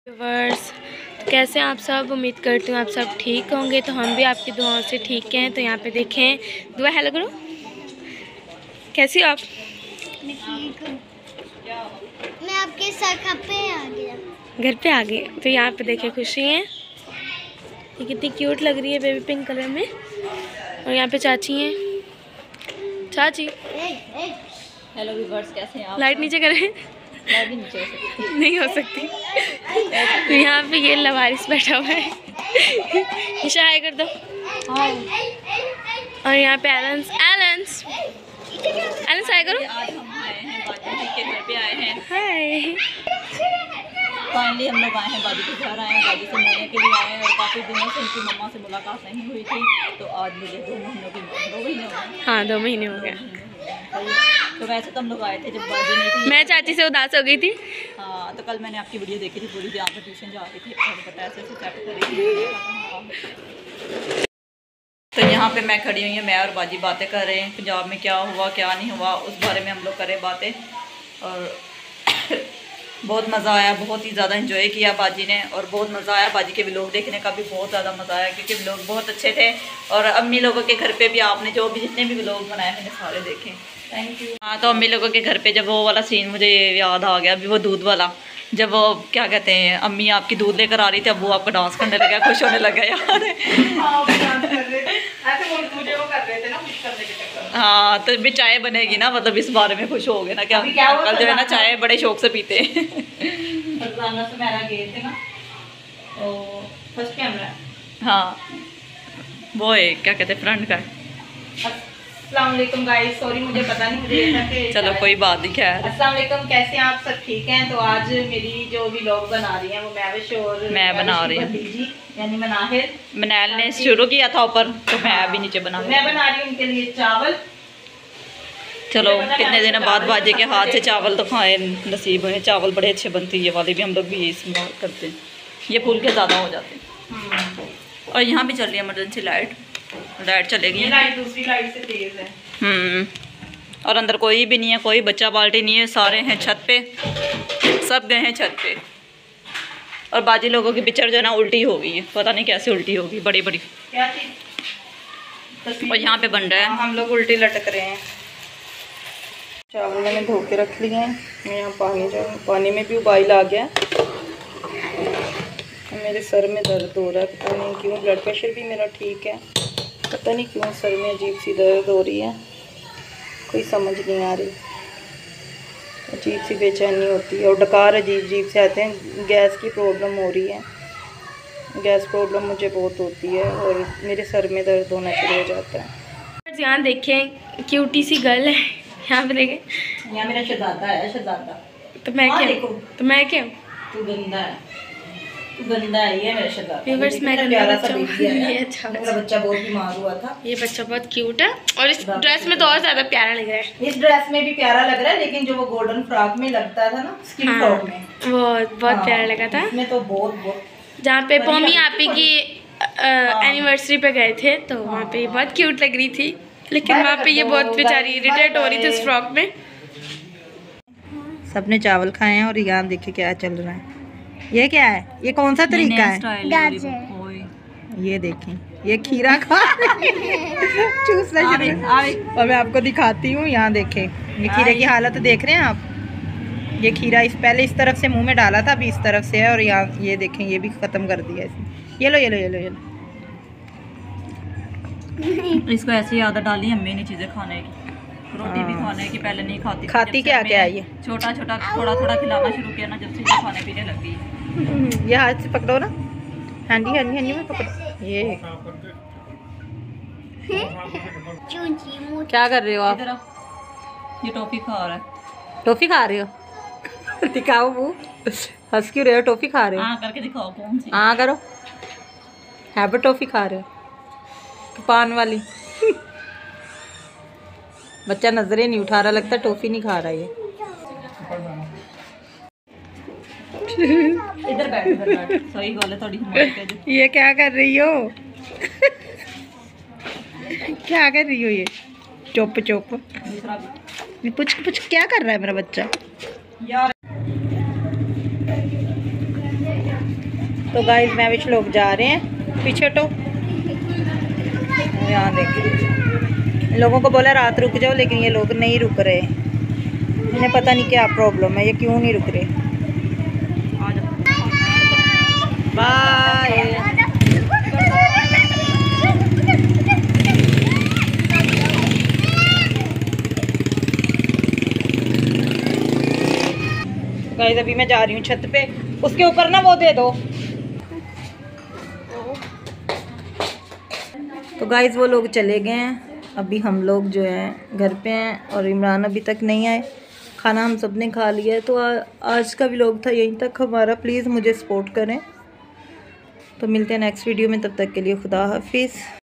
Viewers, कैसे हैं आप सब। उम्मीद करती हूँ आप सब ठीक होंगे। तो हम भी आपकी दुआओं से ठीक हैं। तो यहाँ पे देखें, दुआ हेलो करो। कैसी हो आप? मैं ठीक हूँ। मैं आपके साथ घर पे आ गया। घर पे आ गए। तो यहाँ पे देखें खुशी है, ये कितनी क्यूट लग रही है बेबी पिंक कलर में। और यहाँ पे चाची हैं। चाची हेलो व्यूअर्स, कैसे हैं आप? लाइट नीचे करें। लाइट भी नीचे हो सकती है। नहीं हो सकती। तो यहाँ पे ये लवारिस बैठा हुआ है। निशा हाय कर दो। और यहाँ पे एलेंस हाय करो। आज हम आए हैं बाजी के घर पे आए हैं। हाय। फाइनली हम लोग आए हैं बाजी के घर, आए हैं बाजी से मिलने के लिए आए हैं। और काफ़ी दिनों से उनकी मम्मा से मुलाकात नहीं हुई थी, तो आज मुझे 2 महीने हो गए। हाँ 2 महीने हो गए। तो वैसे तो हम लोग आए थे जब बाजी नहीं थी। मैं चाची से उदास हो गई थी। हाँ, तो कल मैंने आपकी वीडियो देखी थी पूरी, जहाँ पर ट्यूशन जा रही थी और पता ऐसे सेट कर रही थी। तो यहाँ पे मैं खड़ी हुई हूँ, मैं और बाजी बातें कर रहे हैं पंजाब में क्या हुआ क्या नहीं हुआ उस बारे में हम लोग करें बातें। और बहुत मज़ा आया, बहुत ही ज़्यादा एंजॉय किया बाजी ने। और बहुत मज़ा आया, बाजी के व्लॉग देखने का भी बहुत ज़्यादा मज़ा आया, क्योंकि व्लॉग बहुत अच्छे थे। और अम्मी लोगों के घर पे भी आपने जो भी जितने भी व्लॉग बनाए मैंने सारे देखे। Thank you. हाँ, तो अम्मी लोगों के घर पे जब वो वाला सीन मुझे याद आ गया, अभी वो दूध वाला, जब वो क्या कहते हैं अम्मी आपकी दूध लेकर आ रही थी, अब वो आपका डांस करने लगा, खुश होने लगा यार। हाँ, तो भी चाय बनेगी ना, मतलब इस बारे में खुश हो गए ना। क्या कल जो है ना चाय बड़े शौक से पीते हैं। फर्स्ट कैमरा, हाँ वो है क्या कहते हैं फ्रंट का है। अस्सलाम वालेकुम गाइस, सॉरी मुझे पता नहीं, मुझे ये था कि चलो कोई बात नहीं, खैर। अस्सलाम वालेकुम, कैसे हैं आप सब? ठीक हैं। तो आज मेरी जो व्लॉग बना रही हैं वो मैविश और मैं बना रही हूँ, यानी मनाहिर। मनाहिल ने शुरू किया था ऊपर, तो मैं अभी नीचे बना रही हूँ। मैं बना रही हूँ उनके लिए चावल। चलो कितने दिन बाद बाजी के हाथ से चावल तो खाए नसीब है। चावल बड़े अच्छे बनते हैं, ये वाले भी हम लोग भी इस्तेमाल करते हैं, ये फूल के ज़्यादा हो जाते हैं। और यहाँ भी चल रही है इमरजेंसी लाइट चलेगी। लाइट दूसरी लाइट से तेज है। और अंदर कोई भी नहीं है, कोई बच्चा बाल्टी नहीं है, सारे हैं छत पे, सब गए हैं छत पे। और बाजी लोगों की पिक्चर जो है ना उल्टी हो गई है, पता नहीं कैसे उल्टी होगी, बड़ी बड़ी। क्या चीज़? और यहाँ पे बन रहा है, हम लोग उल्टी लटक रहे हैं। चावल मैंने धो के रख लिए हैं। यहाँ पानी में भी उबाल आ गया। मेरे सर में दर्द हो रहा है, पता नहीं क्यों। ब्लड प्रेशर भी मेरा ठीक है, पता नहीं क्यों सर में अजीब सी दर्द हो रही है, कोई समझ नहीं आ रही। अजीब सी बेचैनी होती है और डकार अजीब से आते हैं। गैस की प्रॉब्लम हो रही है, गैस प्रॉब्लम मुझे बहुत होती है और मेरे सर में दर्द होना शुरू हो जाता है। यहाँ देखें, क्यूटी सी गर्ल है। यहाँ पे देखें, यहाँ मेरा शहजादा है, शहजादा। तो मैं क्या? तो मैं क्या? तू गंदा है, तू गंदा है। ये मेरा शहजादा। व्यूअर्स, मैं प्यारा सा बच्चा बेबी है। ये अच्छा मेरा बच्चा बहुत बीमार हुआ था। ये बच्चा बहुत क्यूट है और इस ड्रेस में तो और ज़्यादा प्यारा लग रहा है। इस ड्रेस में भी प्यारा लग रहा है, लेकिन जो वो गोल्डन फ्रॉक में लगता था ना, स्किन फ्रॉक में, वो बहुत प्यारा लगा था। इसमें तो बहुत जहाँ पे पोमी आपी की एनिवर्सरी पे गए थे, तो वहाँ पे बहुत क्यूट लग रही थी, लेकिन वहाँ पे ये बहुत बेचारी इरिटेट हो रही थी इस फ्रॉक में। सबने चावल खाए हैं और यहाँ देखिए क्या चल रहा है। ये क्या है? ये कौन सा तरीका है? ये देखें, ये खीरा खा चूसना शुरू। और मैं आपको दिखाती हूँ, यहाँ देखें ये खीरे की हालत देख रहे हैं आप। ये खीरा पहले इस तरफ से मुंह में डाला था, अभी इस तरफ से है। और यहाँ ये देखें, ये भी खत्म कर दिया इसने। ये लो। इसको ऐसी आदत डाली अम्मी ने चीज़ें खाने की, रोटी भी खाने की। पहले नहीं खाती क्या है ये? छोटा थोड़ा खिलाना शुरू किया ना, जब से ये खाने पीने लग गई। ये हाथ से पकड़ो ना, हैंडी में पकड़ो। ये क्या कर रहे हो आप? ये टॉफी खा रहा है। टॉफी खा रहे हो? दिखाओ वो, हंस क्यों रहे हो? टॉफी खा रहे हो? हाँ करके दिखाओ कौन सी। हाँ करो। हैबर टॉफी खा रहे हो? पान वाली। बच्चा नजरें नहीं उठा रहा, लगता टॉफी नहीं खा रहा ये। इधर बैठ। सही गल है थोड़ी। ये क्या कर रही हो? क्या कर रही हो ये? चुप पूछ क्या कर रहा है मेरा बच्चा? यार तो गाइस मैं विच लोग जा रहे हैं पीछे तो यहाँ देखिए लोगों को बोला रात रुक जाओ, लेकिन ये लोग नहीं रुक रहे। इन्हें पता नहीं क्या प्रॉब्लम है, ये क्यों नहीं रुक रहे। बाय। गाइस अभी मैं जा रही हूँ छत पे, उसके ऊपर ना वो दे दो। तो गाइस वो लोग चले गए हैं, अभी हम लोग जो है घर पे हैं और इमरान अभी तक नहीं आए। खाना हम सब ने खा लिया है। तो आज का व्लॉग था यहीं तक हमारा। प्लीज़ मुझे सपोर्ट करें। तो मिलते हैं नेक्स्ट वीडियो में, तब तक के लिए खुदा हाफिज़।